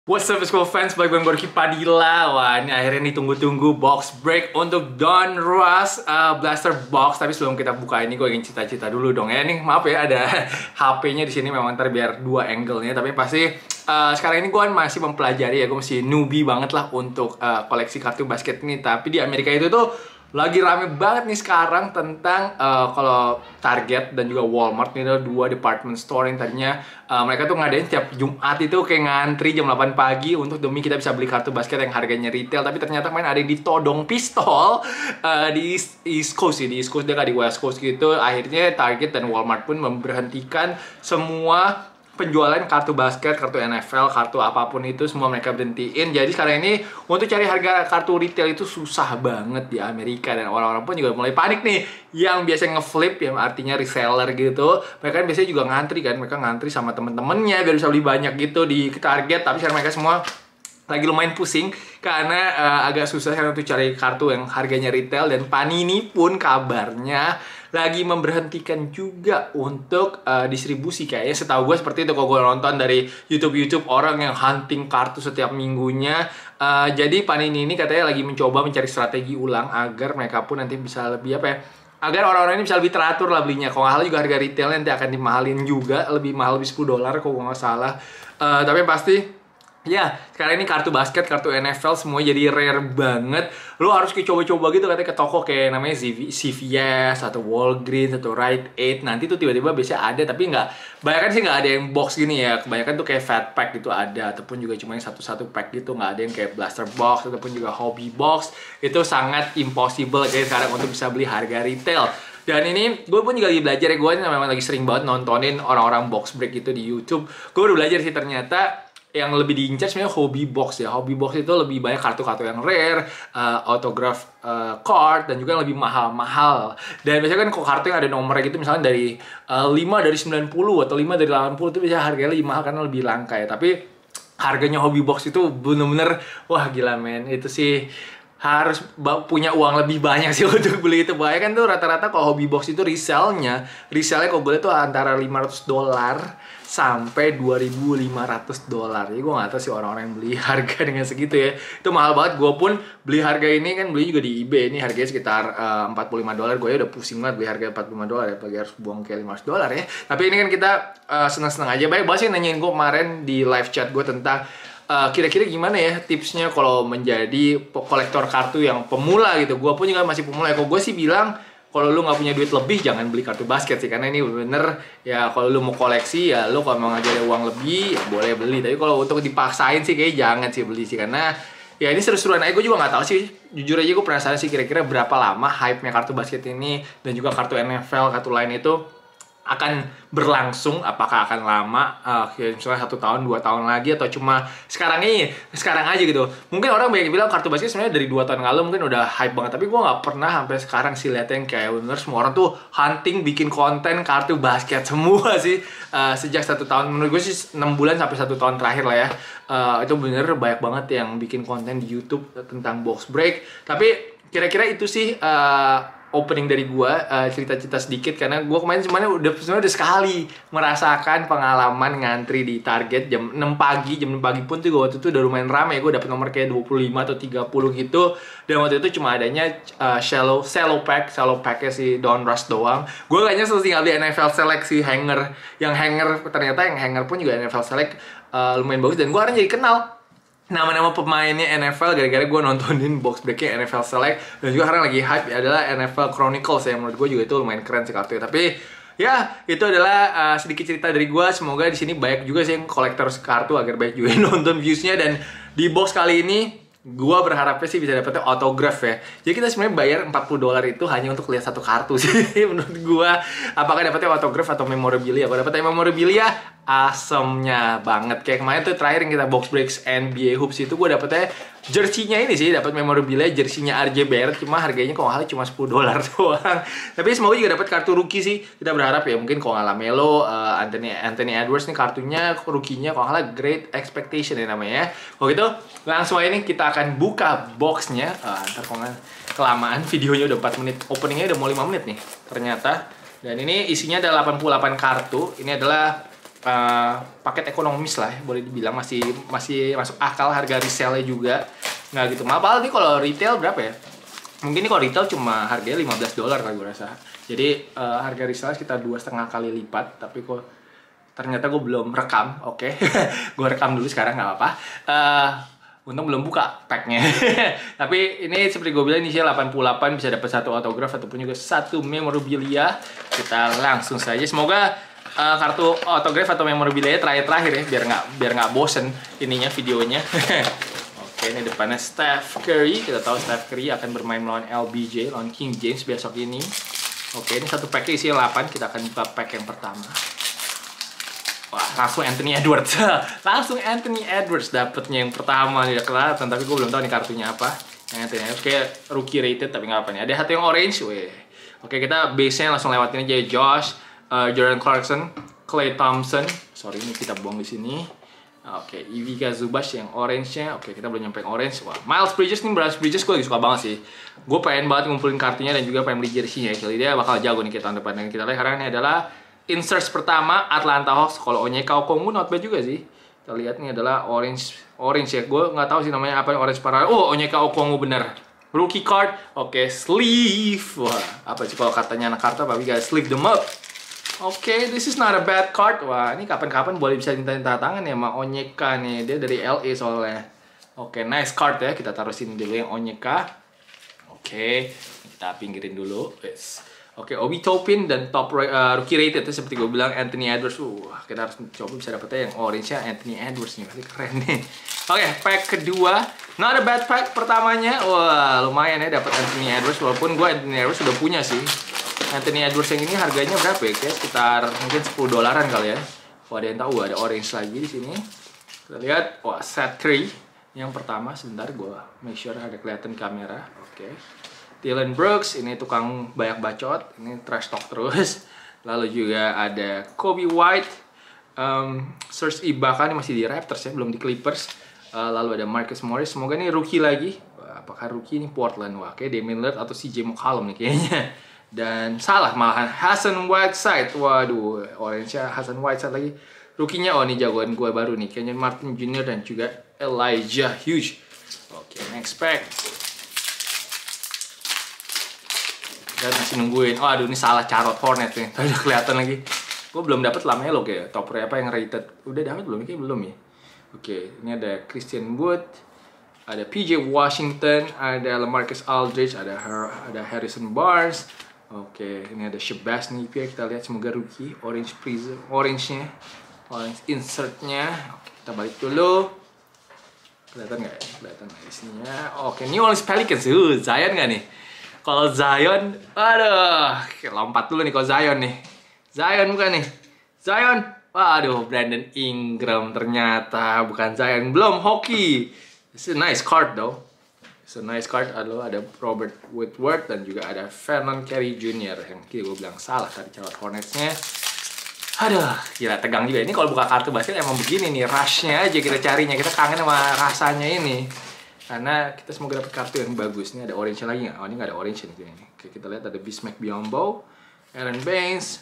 What's up school fans, balik bareng Gorky Padilla. Wah, ini akhirnya ditunggu-tunggu box break untuk Donruss Blaster Box. Tapi sebelum kita buka ini, gue ingin cita-cita dulu dong ya. Nih maaf ya, ada HP-nya di sini memang ntar biar dua angle-nya. Tapi pasti sekarang ini gue masih mempelajari ya. Gue masih newbie banget lah untuk koleksi kartu basket ini. Tapi di Amerika itu tuh lagi rame banget nih sekarang tentang kalau Target dan juga Walmart ini adalah dua department store yang tadinya mereka tuh ngadain tiap Jumat itu kayak ngantri jam 8 pagi untuk demi kita bisa beli kartu basket yang harganya retail, tapi ternyata kemarin ada yang ditodong pistol di East Coast sih, di East Coast dia nggak di West Coast gitu. Akhirnya Target dan Walmart pun memberhentikan semua penjualan kartu basket, kartu NFL, kartu apapun itu semua mereka berhentiin. Jadi sekarang ini untuk cari harga kartu retail itu susah banget di Amerika, dan orang-orang pun juga mulai panik nih. Yang biasanya ngeflip, yang artinya reseller gitu, mereka kan biasanya juga ngantri kan, mereka ngantri sama temen-temennya biar bisa beli banyak gitu di Target. Tapi sekarang mereka semua lagi lumayan pusing karena agak susah kan untuk cari kartu yang harganya retail, dan Panini pun kabarnya lagi memberhentikan juga untuk distribusi. Kayaknya setahu gue seperti itu kalau gue nonton dari YouTube orang yang hunting kartu setiap minggunya. Jadi Panini ini katanya lagi mencoba mencari strategi ulang agar mereka pun nanti bisa lebih apa ya, agar orang-orang ini bisa lebih teratur lah belinya. Kalau nggak salah juga harga retailnya nanti akan dimahalin juga, lebih mahal, lebih $10 kalau nggak salah. Tapi pasti ya, sekarang ini kartu basket, kartu NFL semua jadi rare banget. Lo harus coba-coba gitu katanya ke toko kayak namanya CVS atau Walgreens atau Rite Aid. Nanti tuh tiba-tiba biasanya ada, tapi nggak, banyak kan sih nggak ada yang box gini ya. Kebanyakan tuh kayak fat pack gitu ada, ataupun juga cuma yang satu-satu pack gitu. Nggak ada yang kayak blaster box ataupun juga hobby box. Itu sangat impossible kayak sekarang untuk bisa beli harga retail. Dan ini gue pun juga lagi belajar ya, gue memang lagi sering banget nontonin orang-orang box break itu di YouTube. Gue udah belajar sih ternyata yang lebih diincar sebenarnya hobby box ya. Hobby box itu lebih banyak kartu-kartu yang rare, autograph card, dan juga yang lebih mahal-mahal. Dan biasanya kan kartu yang ada nomornya gitu, misalnya dari 5 dari 90 atau 5 dari 80 itu biasanya harganya lebih mahal karena lebih langka ya. Tapi harganya hobby box itu bener-bener wah gila men. Itu sih harus punya uang lebih banyak sih untuk beli itu. Bahkan kan tuh rata-rata kalau hobby box itu resellnya kalau gue lihat tuh antara $500 sampai $2.500. Jadi gue gak tahu sih orang-orang yang beli harga dengan segitu ya. Itu mahal banget. Gue pun beli harga ini kan beli juga di eBay. Ini harganya sekitar $45. Gue ya udah pusing banget beli harga $45 ya, apalagi harus buang kayak $500 ya. Tapi ini kan kita senang-senang aja. Banyak banget sih nanyain gue kemarin di live chat gue tentang kira-kira gimana ya tipsnya kalau menjadi kolektor kartu yang pemula gitu. Gue pun juga masih pemula ya. Kalau gue sih bilang, kalau lu nggak punya duit lebih jangan beli kartu basket sih, karena ini bener ya, kalau lu mau koleksi ya lu kalau memang ada uang lebih ya boleh beli. Tapi kalau untuk dipaksain sih kayak jangan sih beli sih, karena ya ini seru-seruan aja. Gue juga nggak tahu sih, jujur aja gue penasaran sih kira-kira berapa lama hype-nya kartu basket ini dan juga kartu NFL, kartu lain itu akan berlangsung. Apakah akan lama, misalnya 1 tahun 2 tahun lagi, atau cuma sekarang aja gitu. Mungkin orang banyak bilang kartu basket sebenarnya dari 2 tahun lalu mungkin udah hype banget, tapi gue nggak pernah sampai sekarang sih lihat yang kayak bener semua orang tuh hunting bikin konten kartu basket semua sih. Sejak 1 tahun, menurut gue sih 6 bulan sampai 1 tahun terakhir lah ya. Itu bener banyak banget yang bikin konten di YouTube tentang box break. Tapi kira-kira itu sih opening dari gua, cerita-cerita sedikit, karena gua kemarin sebenarnya udah sekali merasakan pengalaman ngantri di Target jam 6 pagi. Jam 6 pagi pun tuh waktu itu udah lumayan ramai. Gua dapet nomor kayak 25 atau 30 gitu. Dan waktu itu cuma adanya shallow packnya si Donruss doang. Gua kayaknya tinggal di NFL Select si hanger. Ternyata yang hanger pun juga NFL Select lumayan bagus, dan gua akhirnya jadi kenal nama-nama pemainnya NFL gara-gara gue nontonin box breaknya NFL Select. Dan juga sekarang lagi hype adalah NFL Chronicles ya, menurut gue juga itu lumayan keren sih kartunya. Tapi ya itu adalah sedikit cerita dari gue. Semoga di sini banyak juga sih yang kolektor kartu agar banyak juga yang nonton viewsnya. Dan di box kali ini gue berharapnya sih bisa dapetnya autograph ya. Jadi kita sebenarnya bayar $40 itu hanya untuk lihat satu kartu sih. Menurut gue, apakah dapetnya autograph atau memorabilia? Kalau dapetnya memorabilia, asemnya banget. Kayak kemarin tuh terakhir yang kita box breaks NBA Hoops itu, gue dapetnya jersey-nya ini sih, dapat memorabilia jersey-nya RJ Barrett, cuma harganya kalau nggak salah cuma $10 doang. Tapi semoga juga dapat kartu rookie sih. Kita berharap ya, mungkin kalau nggak Lamelo, Anthony Edwards nih kartunya, rookie-nya kalau nggak salah Great Expectation ya namanya ya. Kalau gitu langsung aja nih kita akan buka boxnya. Ntar kalau nggak kelamaan videonya udah 4 menit, openingnya udah mau 5 menit nih ternyata. Dan ini isinya ada 88 kartu. Ini adalah paket ekonomis lah, boleh dibilang masih masuk akal, harga resellnya juga nggak gitu mahal. Padahal nih kalau retail berapa ya? Mungkin nih kalau retail cuma harganya $15 lah gue rasa. Jadi harga resell sekitar 2,5 kali lipat. Tapi kok ternyata gue belum rekam. Oke. Gue rekam dulu sekarang, nggak apa-apa. Untung belum buka packnya. Tapi ini seperti gue bilang, ini 88, bisa dapat 1 autograph ataupun juga 1 memorabilia. Kita langsung saja, semoga kartu autograph atau memorabilia terakhir ya, biar nggak bosen ininya videonya. Oke, ini depannya Steph Curry. Kita tahu Steph Curry akan bermain melawan LBJ, lawan King James besok ini. Oke, ini satu packnya isinya 8. Kita akan buka pack yang pertama. Wah, langsung Anthony Edwards. Langsung Anthony Edwards dapetnya yang pertama nih, udah kelihatan. Tapi gue belum tahu nih kartunya apa. Yang Anthony Edwards kayak rookie rated, tapi nggak apa nih. Ada satu yang orange, weh. Oke, kita base-nya langsung lewatin aja. Josh, Jordan Clarkson, Klay Thompson. Sorry, ini kita buang di sini. Oke, Ivica Zubac yang orange-nya. Oke, kita belum nyampe yang orange. Wah, Miles Bridges nih, Miles Bridges gue lagi suka banget sih. Gue pengen banget ngumpulin kartunya dan juga pengen beli jersey-nya. Jadi dia bakal jago nih kita tahun depan. Dan kita lihat karena ini adalah inserts pertama Atlanta Hawks. Kalau Onyeka Okongwu not bad juga sih. Kita lihat nih adalah orange ya. Gue nggak tahu sih namanya apa, orange parah. Oh, Onyeka Okongwu bener. Rookie card. Oke, sleeve. Wah, apa sih kalau katanya anak kartu, tapi guys, sleeve them up. Oke, this is not a bad card. Wah, ini kapan-kapan boleh bisa minta tangan ya sama Onyeka nih. Dia dari LA soalnya. Oke, nice card ya. Kita taruh sini dulu yang Onyeka. Oke, kita pinggirin dulu. Yes. Oke, Obi Toppin dan top rookie rated itu seperti gue bilang Anthony Edwards. Kita harus coba bisa dapetnya yang orange-nya Anthony Edwards nih. Pasti keren nih. Oke, pack kedua. Not a bad pack pertamanya. Wah, lumayan ya dapat Anthony Edwards. Walaupun gue Anthony Edwards sudah punya sih. Anthony Edwards yang ini harganya berapa ya? Kayak sekitar mungkin $10 kali ya. Wah, ada yang tahu, ada orange lagi di sini. Kita lihat, wah, Seth Curry yang pertama. Sebentar, gue make sure ada kelihatan kamera. Oke. Dillon Brooks, ini tukang banyak bacot, ini trash talk terus. Lalu juga ada Kobe White, Serge Ibaka, ini masih di Raptors ya, belum di Clippers. Lalu ada Marcus Morris, semoga ini rookie lagi. Wah, apakah rookie ini Portland? Wah, kayak Damian Lillard atau CJ McCollum nih kayaknya. Dan salah malahan, Hassan Whiteside. Waduh, orange-nya Hassan Whiteside lagi. Rookie-nya, oh ini jagoan gue baru nih, Kenyon Martin Jr. dan juga Elijah Hughes. Oke, next pack. Dan masih nungguin. Oh, aduh, ini salah, Charlotte Hornets nih. Tadi udah kelihatan lagi. Gue belum dapat Lamelo kayak top apa yang rated. Udah dapat belum? Kayaknya belum ya. Oke, ini ada Christian Wood, ada PJ Washington, ada LaMarcus Aldridge, ada Harrison Barnes. Oke, ini ada Shabazz Napier. Kita lihat, semoga rookie. Orange prism, orange-nya, orange insert-nya. Oke, kita balik dulu. Kelihatan nggak ya? Kelihatan nggak isinya? Oke, New Orleans Pelicans. Zion nggak nih? Kalau Zion, aduh, lompat dulu nih kalau Zion nih. Zion bukan nih? Zion, waduh, Brandon Ingram ternyata bukan Zion. Belum, hockey. It's a nice card though. It's a nice card. Ada Robert Woodward dan juga ada Vernon Carey Jr. Yang gue bilang salah tadi, Charlotte Hornets-nya. Aduh, gila tegang juga. Ini kalau buka kartu basket emang begini nih, rush-nya aja kita carinya. Kita kangen sama rasanya ini. Karena kita semoga dapat kartu yang bagus. Ini ada orange lagi nggak? Oh, ini nggak ada orange nih kayaknya. Oke, kita lihat ada Bismack Biyombo, Aaron Baines,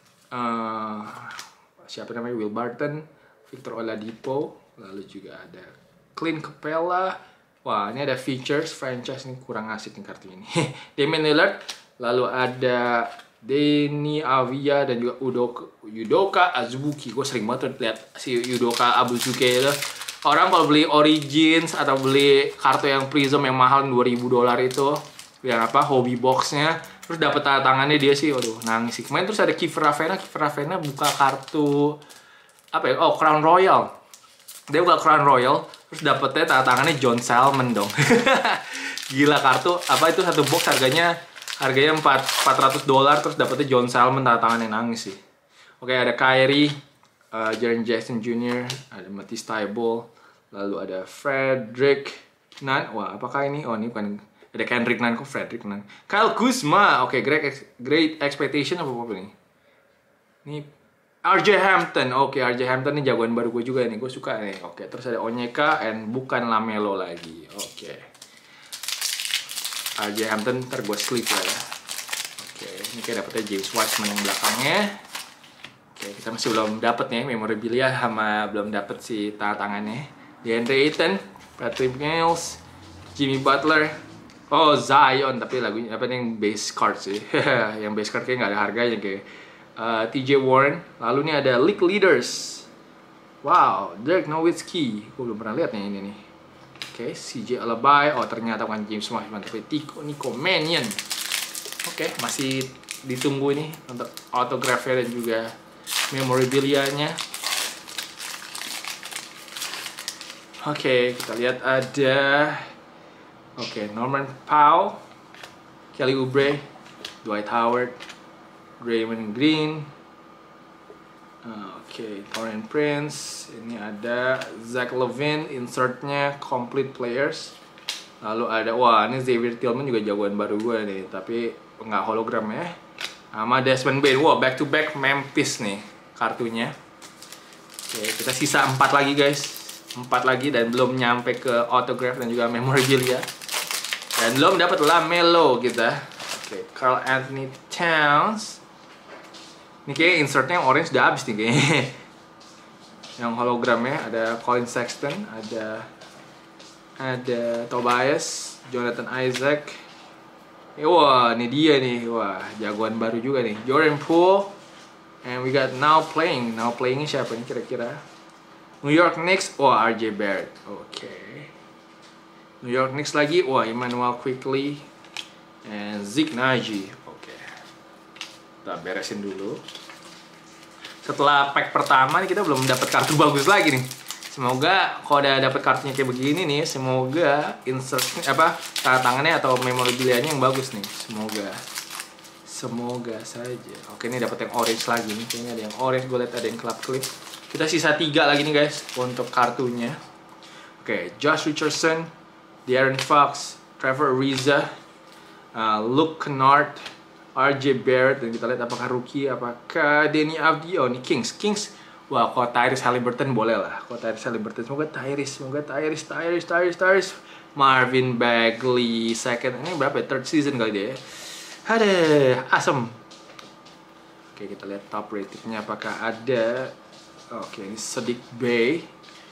siapa namanya, Will Barton, Victor Oladipo, lalu juga ada Clint Capella. Wah, ini ada features franchise, ini kurang asik nih kartu ini. Damian Lillard, lalu ada Deni Avdija dan juga Udoka Azubuike. Gue sering banget lihat si Udoka Azubuike itu. Orang kalau beli Origins atau beli kartu yang Prism yang mahal $2.000 itu, yang apa, hobby boxnya, terus dapet tanda tangannya dia sih, waduh, nangis sih. Kemarin terus ada Kiefer Ravena buka kartu apa ya? Oh, Crown Royal. Dia buka Crown Royal, terus dapetnya tanda tangannya John Salmon dong. Gila, kartu apa itu, satu box harganya $400, terus dapetnya John Salmon, tanda tangannya, nangis sih. Oke, ada Kyrie, Jaren Jackson Jr., ada Matisse Thybulle, lalu ada Frederick Nunn. Wah, apakah ini? Oh, ini bukan. Ada Kendrick Nunn, kok Frederick Nunn. Kyle Kuzma. Oke, great expectation apa nih? Ini RJ Hampton. Oke, RJ Hampton ini jagoan baru gue juga nih. Gue suka nih. Oke, terus ada Onyeka and bukan Lamelo lagi. Oke. RJ Hampton ntar gue sleep lah ya. Oke, ini kayak dapetnya James Wiseman yang belakangnya. Oke, kita masih belum dapet nih memorabilia sama belum dapet si tanda tangannya. DeAndre Ayton, Patrick Mills, Jimmy Butler, oh Zion, tapi lagunya apa nih yang base card sih. Yang base card kayaknya nggak ada harganya kayak. TJ Warren, lalu nih ada League Leaders. Wow, Dirk Nowitzki, gue belum pernah lihat nih ini nih. Oke, CJ Alabai, oh ternyata bukan James Wiseman tapi Nico Mannion. Oke, masih ditunggu nih untuk autografnya dan juga memorabilia-nya. Oke, kita lihat ada Norman Powell, Kelly Oubre, Dwight Howard, Draymond Green, Taurean Prince. Ini ada Zach LaVine, insertnya complete players. Lalu ada, wah ini Xavier Tillman juga jagoan baru gue nih, tapi nggak hologram ya. Sama Desmond Bane, wah back to back Memphis nih kartunya. Oke, kita sisa 4 lagi guys, 4 lagi dan belum nyampe ke autograph dan juga memorabilia. Dan belum dapat LaMelo kita. Oke, Karl Anthony Towns. Ini kayak insertnya yang orange udah habis nih kayaknya. Yang hologramnya ada Colin Sexton, ada Tobias, Jonathan Isaac. Wah, ini dia nih. Wah, jagoan baru juga nih. Jordan Poole. And we got Now Playing-nya siapa nih kira-kira? New York Knicks. Wah, RJ Barrett. Oke. New York Knicks lagi. Wah, Emmanuel Quickley. And Zeke Naji. Kita beresin dulu. Setelah pack pertama nih kita belum dapat kartu bagus lagi nih. Semoga kalau udah dapat kartunya kayak begini nih, semoga insert tanda tangannya atau memorabilia-nya yang bagus nih. Semoga saja. Oke, ini dapat yang orange lagi nih. Kayaknya ada yang orange, gue lihat ada yang club clip. Kita sisa 3 lagi nih guys untuk kartunya. Oke, Josh Richardson, De'Aaron Fox, Trevor Ariza, Luke Kennard, RJ Barrett, dan kita lihat apakah rookie, apakah Denny Avdija. Oh, ini Kings. Wah, kalau Tyrese Haliburton boleh lah. Semoga Tyrese. Marvin Bagley, second. Ini berapa ya? Third season kali dia ya. Ada asem. Oke, kita lihat top ratingnya apakah ada. Oke, ini Saddiq Bey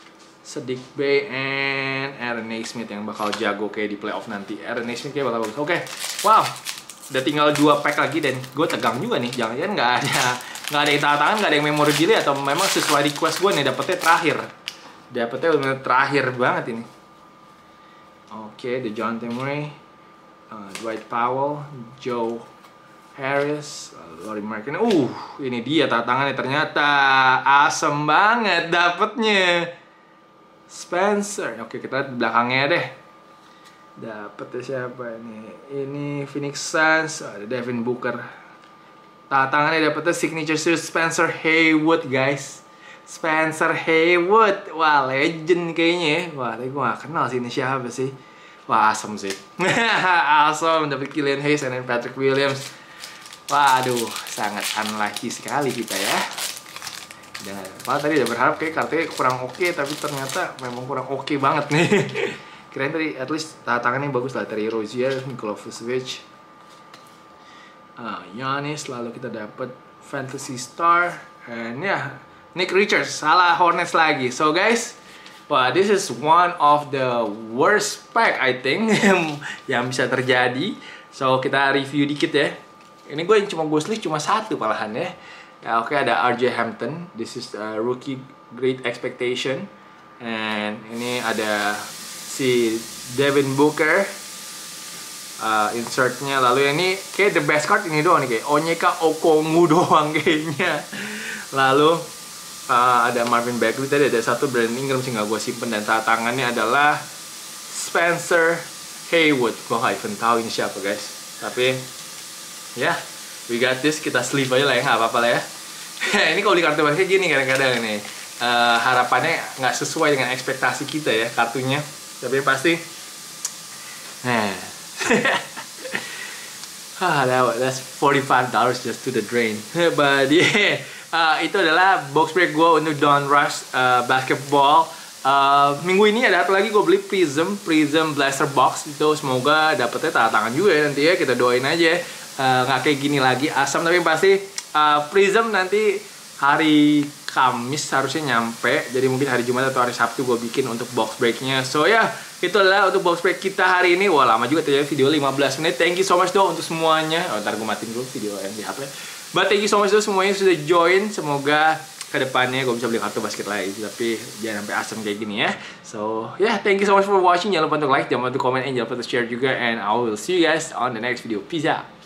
and Aaron Nesmith yang bakal jago kayak di playoff nanti. Aaron Nesmith kayak bakal bagus. Oke, wow. Udah tinggal 2 pack lagi dan gue tegang juga nih. Jangan-jangan nggak ada yang tanda tangan, nggak ada yang memorabilia atau memang sesuai request gue nih dapetnya terakhir. Bener terakhir banget ini. Oke, DeJounte Murray, Dwight Powell, Joe Harris, Lauri Markkanen. Ini dia tanda tangannya, ternyata asem banget dapetnya. Spencer. Oke, kita lihat belakangnya deh. Dapetnya siapa ini? Ini Phoenix Suns, ada Devin Booker. Tanda tangannya dapetnya signature series Spencer Haywood guys. Spencer Haywood, wah legend kayaknya ya. Wah, tapi gue gak kenal sih ini siapa sih. Wah, asem sih. Asem, dapet Killian Hayes dan Patrick Williams. Waduh, sangat unlucky sekali kita ya. Dan tadi udah berharap kayak kartunya kurang oke, tapi ternyata memang kurang oke banget nih. Kirain tadi at least tanda tangannya bagus lah, dari Rozier, Nikola Vucevic, Giannis. Lalu kita dapat Fantasy Star, and Nick Richards, salah Hornets lagi. So guys, wah, this is one of the worst pack I think yang bisa terjadi. So kita review dikit ya. Ini gue yang cuma cuma 1 malahan ya. Oke, ada RJ Hampton. This is a rookie great expectation. And ini ada si Devin Booker, insertnya. Lalu ini kayak the best card ini doang nih, kayak Onyeka Okongwu doang kayaknya. Lalu ada Marvin Bagley, tadi ada 1 Brandon Ingram sih nggak gue simpen, dan tanda tangannya adalah Spencer Haywood. Gue nggak even tahu ini siapa guys, tapi we got this. Kita sleeve aja lah ya, nggak apa-apa lah ya. Ini kalau di kartu basket gini kadang-kadang nih, harapannya nggak sesuai dengan ekspektasi kita ya kartunya. Tapi pasti that's $45 just to the drain. But itu adalah box break gue untuk Donruss Basketball. Minggu ini ada satu lagi gue beli Prism Blaster Box. Itu semoga dapetnya tanda tangan juga ya nanti ya. Kita doain aja nggak kayak gini lagi asam, tapi pasti Prism nanti hari Kamis harusnya nyampe. Jadi mungkin hari Jumat atau hari Sabtu gue bikin untuk box breaknya. So ya, itulah untuk box break kita hari ini. Wah, lama juga ternyata video 15 menit. Thank you so much untuk semuanya. Ntar gue matiin dulu video yang di HP. But thank you so much semuanya sudah join. Semoga kedepannya gue bisa beli kartu basket lagi. Tapi jangan sampai asem kayak gini ya. So yeah, thank you so much for watching. Jangan lupa untuk like, jangan lupa untuk comment, and jangan lupa untuk share juga. And I will see you guys on the next video. Peace out.